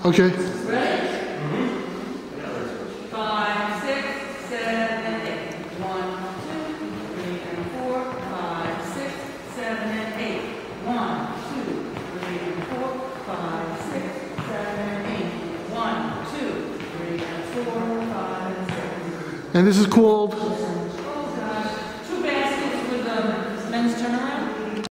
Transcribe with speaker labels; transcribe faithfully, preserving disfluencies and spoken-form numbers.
Speaker 1: Okay.
Speaker 2: Ready? Five, six, seven, eight. One, two, three, and four. Five, six, seven, and eight. One, two, three, and four. Five, six, seven, and eight. One, two, three, and four. Five, six.
Speaker 1: And this is called?
Speaker 2: Oh gosh, two baskets with the men's turnaround.